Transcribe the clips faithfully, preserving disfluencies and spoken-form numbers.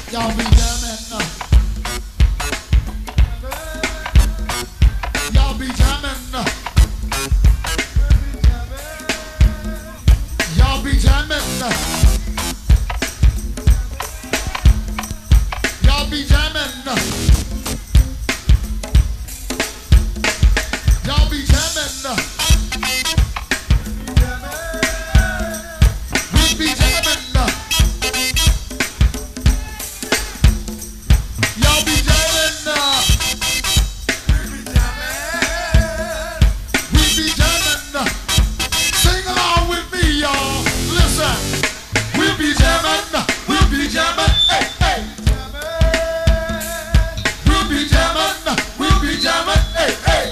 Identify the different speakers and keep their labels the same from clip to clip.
Speaker 1: Y'all be jamming. Uh. Y'all be jamming. Uh. Y'all be jamming. Uh. Y'all be jamming. Uh. Y'all be jamming. Uh. We be jamming. Uh. Y'all be jamming. Uh. We be jamming. Uh. Sing along with me, y'all. Listen. We be jamming. Uh. We be jamming. Hey, hey. We be jamming. Uh. We be jamming. Hey, hey.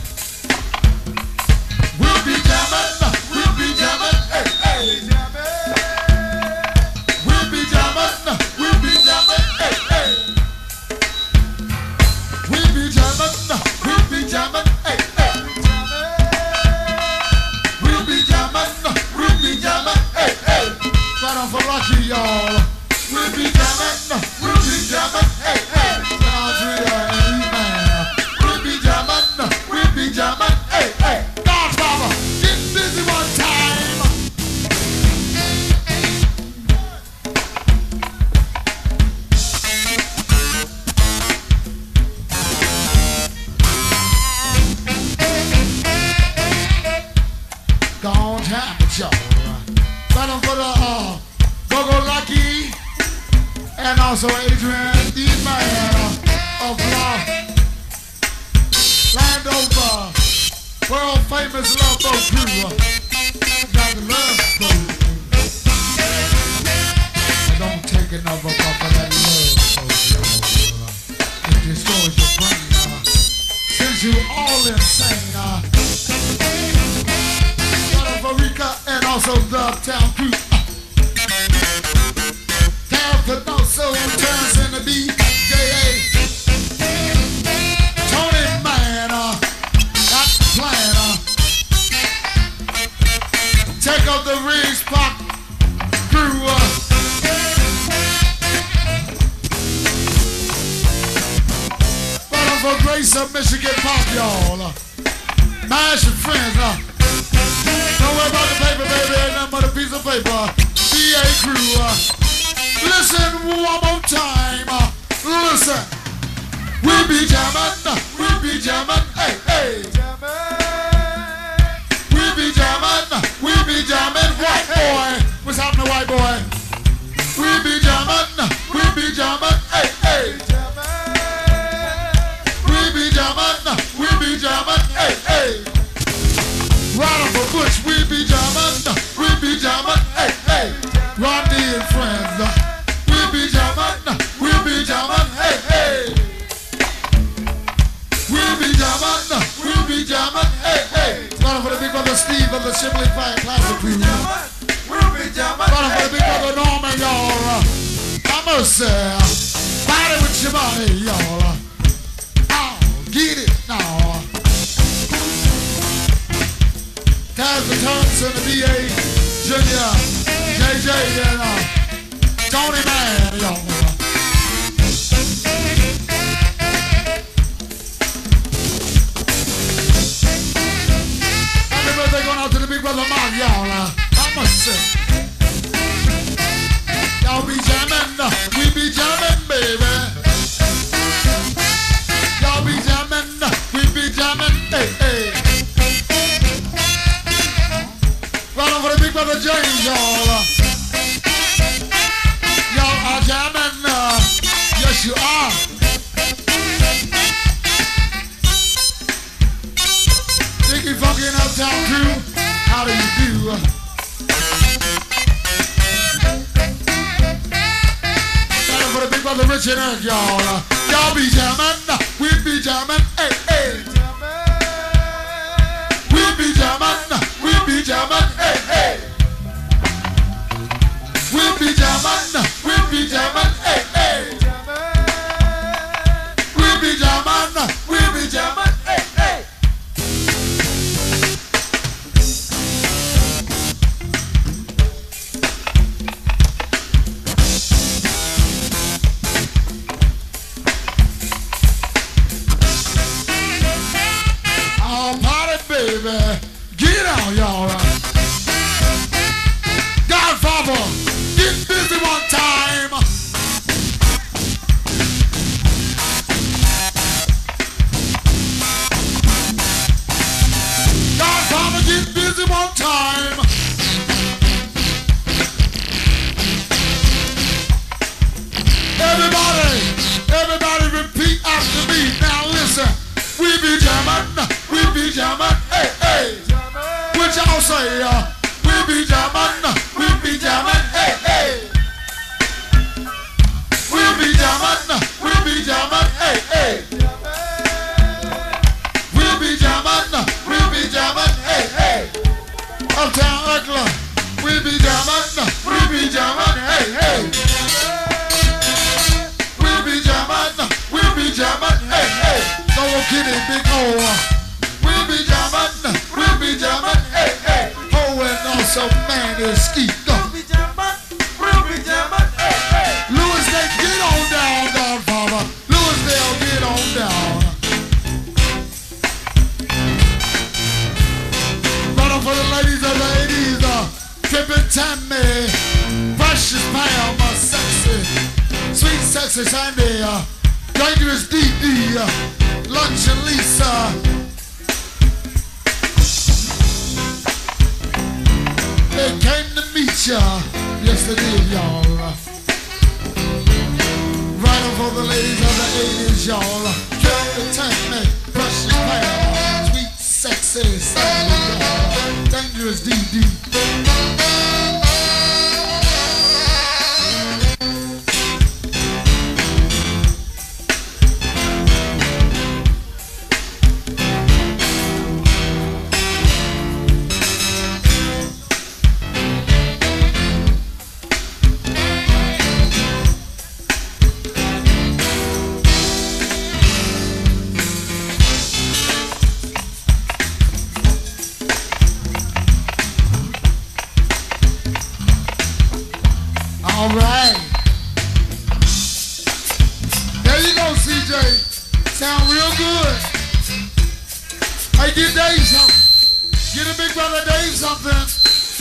Speaker 1: We be jamming. Uh. We be jamming. Hey, hey. We be jamming. Uh. We be jamming. Hey, hey. We be jamming, we be jamming, hey, hey. We be jamming, we be jamming, hey, hey. Right on for Lucky, y'all. We be jamming, we be jamming, hey, hey. Andrea and E-Man. We be jamming, we be jamming, hey, hey. Godfather, get busy one time. Gone time with y'all. Right on for the uh, Go-Go Lucky and also Adrian E-Man of uh, Landover, world famous Love Boat crew. Got the Love Boat. I don't take another cup of that Love Boat. It destroys your brain. Uh, since you all insane. Uh, Rika and also Dubtown crew. Down for no soul turns in the D J A. Tony Man, uh, got the plan. Uh, take up the Reeds Pop crew. Uh, But for Grace of Michigan Pop, y'all. Uh, Mash your friends. Uh, Don't worry about the paper, baby, ain't nothing but a piece of paper. B A crew, uh, listen one more time, uh, listen. We be jamming, uh, we be jamming, hey, hey. We be jamming, uh, we be jamming, white boy. What's happening, white boy? We be jamming, uh, we be jamming, hey, hey. We be jamming, uh, we be jamming, hey, hey. Right on for Bush, we be jamming, we be jamming, hey, hey. Rodney and friends, we be jamming, we be jamming, hey, hey. We be jamming, we be jamming, hey, hey. Right on for the big brother Steve of the Shipley Fire Classic crew. Right on for the big brother Norman, y'all. I'm gonna say, body with your body, y'all. Oh, get it now. Taz the Thompson, the B A, Junior, J J, and uh, Tony Man, y'all. Happy birthday going out to the big brother Mark, y'all. Uh, I must say, y'all be jamming, uh, we be jamming, baby. Y'all be jamming, uh, we be jamming, hey, hey. Right on for the big brother James, y'all. Uh, y'all are jamming. Uh, yes, you are. Dicky Funky and Uptown crew, how do you do? Right on for the big brother Richard Eric, y'all. Uh, y'all be jamming. Uh, we be jamming. Hey, hey. We be jamming. We be jamming, hey, hey. We be jamming, we be jamming, hey, hey. We be jamming, we be jamming, hey, hey. Everybody, everybody repeat after me. Now listen, we be jamming, we be jamming, hey, hey. What y'all say, uh, we be jamming, we be jamming, hey, hey. We be jamming, we be jamming, hey, hey. We be jamming, we be jamming, hey, hey. Uptown Eckler, we be jamming, we be jamming, hey, hey. We be jamming, we be jamming, hey, hey. No kidding, big O. We be jamming, we be jamming, hey, hey. Oh, and also man is skeet. We be jamming, we be jamming, hey, hey. Louisdale, get on down, Godfather. Louisdale, get on down. Running for the ladies of the eighties, uh, Trippin' Tammy, Precious Pam, uh, sexy, sweet sexy Sandy, uh, Dangerous D D, uh, Lunch and Lisa. They came to meet ya, yes they did, y'all. Right on for the ladies of the eighties, y'all. Trippin' Tammy, Precious Pam, sweet sexy Sandy, y'all. Dangerous D D. All right. There you go, C J. Sound real good. Hey, get Dave something. Get a big brother Dave something.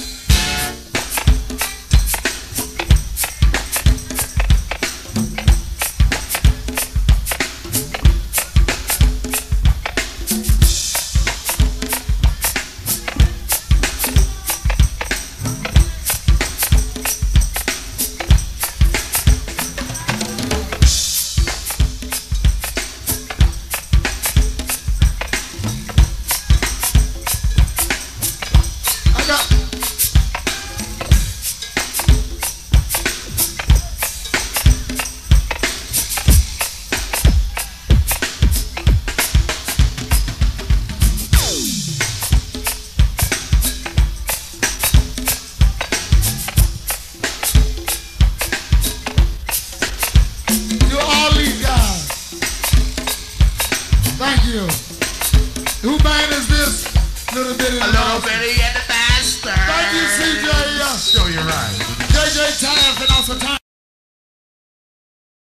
Speaker 1: Thank you. Who band is this? Little Bitty
Speaker 2: A Little Bitty and the Master.
Speaker 1: Thank you, C J.
Speaker 2: Show you right.
Speaker 1: J J Taff and also Time.